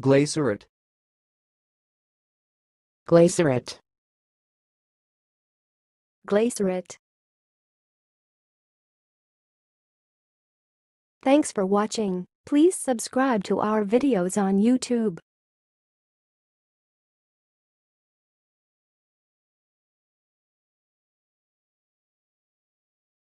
glacieret, glacieret, glacieret. Thanks for watching. Please subscribe to our videos on YouTube.